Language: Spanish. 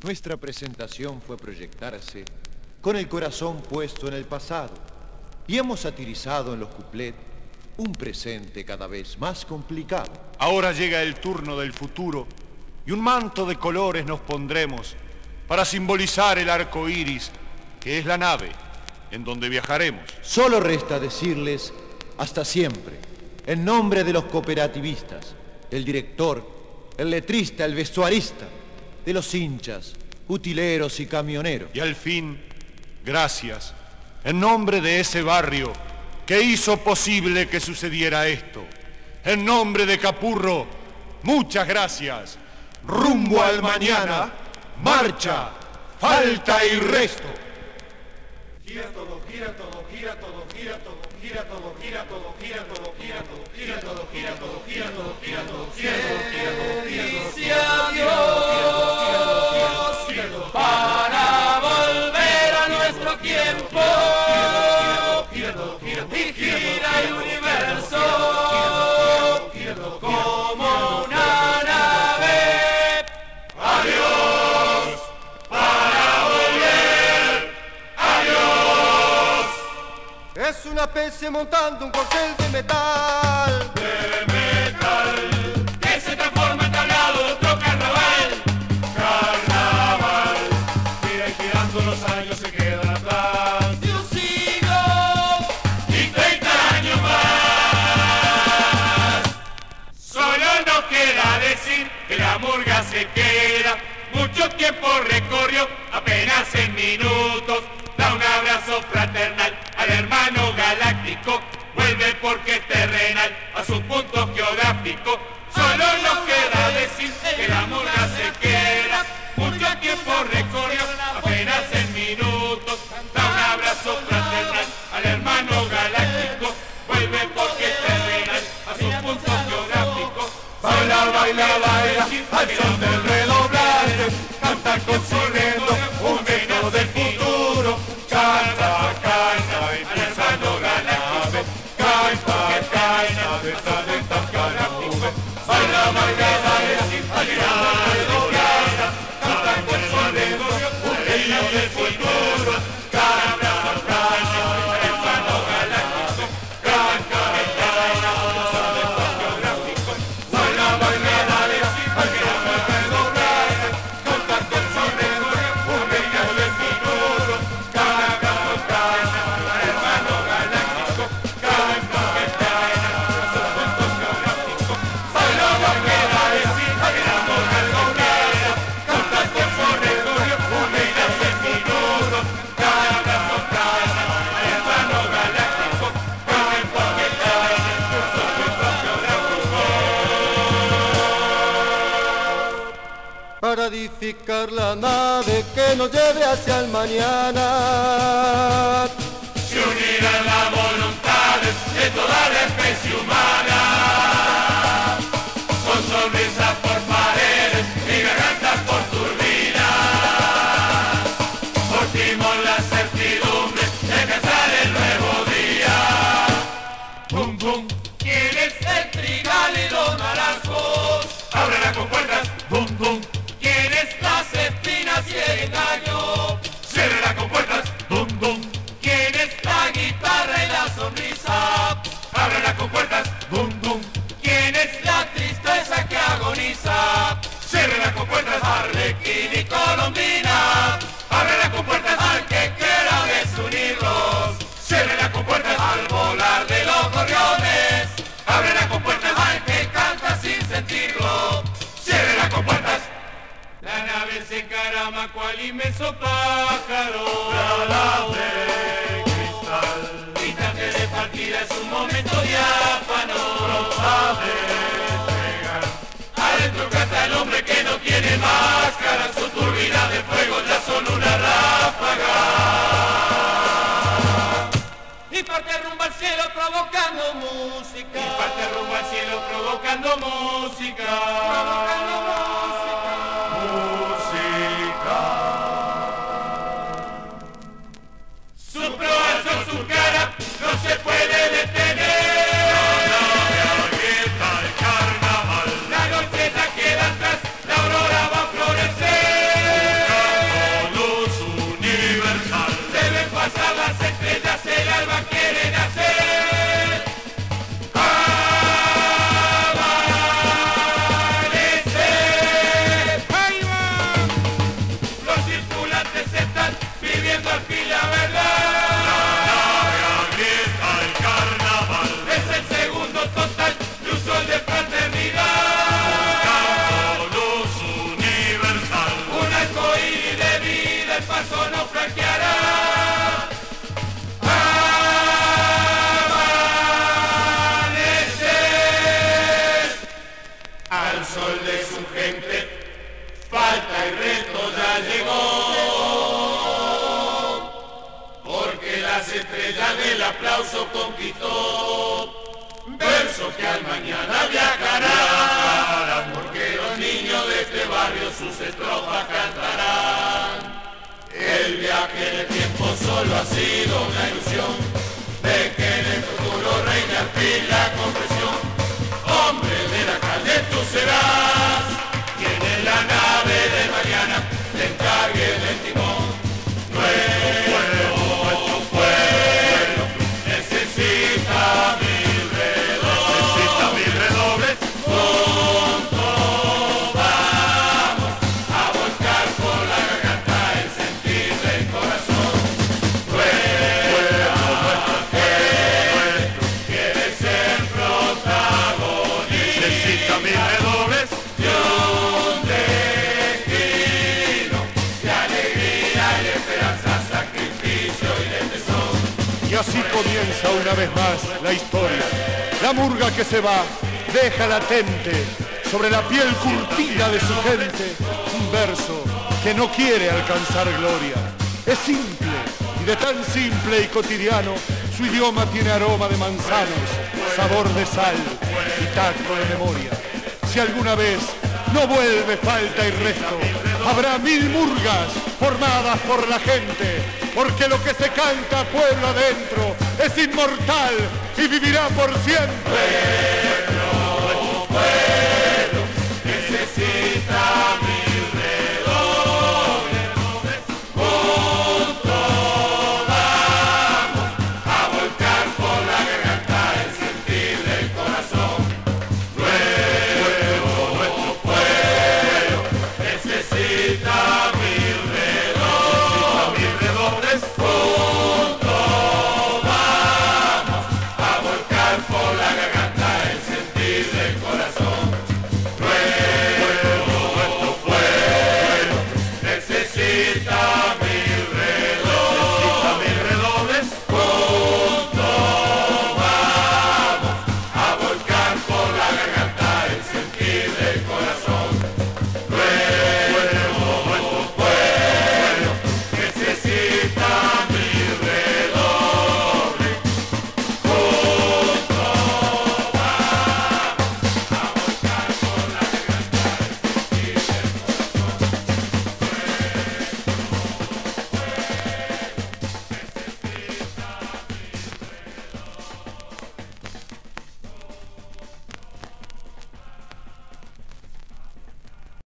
Nuestra presentación fue proyectarse con el corazón puesto en el pasado y hemos satirizado en los couplets un presente cada vez más complicado. Ahora llega el turno del futuro y un manto de colores nos pondremos para simbolizar el arco iris, que es la nave en donde viajaremos. Solo resta decirles hasta siempre, en nombre de los cooperativistas, el director, el letrista, el vestuarista, de los hinchas, utileros y camioneros. Y al fin, gracias, en nombre de ese barrio que hizo posible que sucediera esto. En nombre de Capurro, muchas gracias. Rumbo al mañana, marcha, falta y resto. Gira todo, gira todo, gira todo, gira todo, gira todo, gira todo, gira todo, gira todo, gira todo, gira todo, gira todo, gira todo, gira todo, gira todo, para volver a nuestro tiempo y gira el universo como una nave. Adiós, para volver. Adiós. Es una especie montando un corcel de metal. De metal que se transforma en tablado de otro carnaval. Carnaval, mira y girando los años se quedan atrás. De un siglo y 30 años más. Solo nos queda decir que la murga se queda. Mucho tiempo recorrió, apenas en minutos. Da un abrazo fraternal al hermano galáctico. Vuelve porque es terrenal a su punto geográfico. Solo nos queda decir que la murga se queda. Mucho tiempo recorrió, apenas en minutos. Da un abrazo fraternal al hermano galáctico. Vuelve porque es terrenal a su punto geográfico. Baila, baila, baila, al son del redoblante. Canta con su ritmo, un grito del futuro. Canta, canta, impulsando la nave. Canta, canta, detrás de esta cara nube. Baila, baila, baila, al son del redoblante. Canta con su ritmo, un grito del futuro. Canta, canta, hermano galáctico. Canta, canta, detrás de esta cara nube. Baila, baila, baila, al son del redoblante. Canta con su ritmo, un grito del futuro. Canta, canta, hermano galáctico. Canta, canta, baila, baila, baila, al son del redoblante. Canta con su ritmo, un grito del futuro. Canta, canta, hermano galáctico. Canta, para edificar la nave que nos lleve hacia el mañana. Se unirán las voluntades de toda la especie humana. Con sonrisas por paredes y gargantas por turbinas. Portimos la certidumbre de alcanzar el nuevo día. Bum, bum. ¿Quién es el trigal y los naranjos? Abre las compuertas. Bum, bum. ¿Quién es las espinas y el engaño? Cierre las compuertas. Bum, bum. ¿Quién es la guitarra y la sonrisa? Abre las compuertas. Bum, bum. ¿Quién es la tristeza que agoniza? Cierre las compuertas. Arlequín y Colombina. Abre las compuertas al que quiera desunirlos. Cierre las compuertas al volar de los gorriones. Abre las compuertas al que canta sin sentirlo. Cierre las compuertas. La nave se encarama cual inmenso pájaro. La nave cristal. Instante de partida es un momento diáfano. Adentro canta el hombre que no tiene máscara. Su turbina de fuego ya son una ráfaga. Y parte rumbo al cielo provocando música. Y parte rumbo al cielo provocando música. Provocando música. Su proa son su cara, no se puede detener. La nave abierta al carnaval. La noche ya queda atrás, la aurora va a florecer. lo conquistó. Verso que al mañana viajarán, porque los niños de este barrio sus estrofas cantarán. El viaje en el tiempo solo ha sido una ilusión, de que en el futuro reine al fin la comprensión. Hombre de la calle tú serás, quien en la nave de mañana te encargue del timón. Nuestro pueblo necesita mil redobles. Juntos vamos a volcar por la garganta el sentir del corazón. Nuestro quiere ser protagonista. Necesita mil redobles. De un destino de alegría y esperanza, sacrificio y de tesón. Y así comienza una vez más la historia. La murga que se va deja latente sobre la piel curtida de su gente un verso que no quiere alcanzar gloria. Es simple, y de tan simple y cotidiano, su idioma tiene aroma de manzanos, sabor de sal y tacto de memoria. Si alguna vez no vuelve falta y resto, habrá mil murgas formadas por la gente, porque lo que se canta pueblo adentro es inmortal y vivirá por siempre. Nuestro pueblo necesita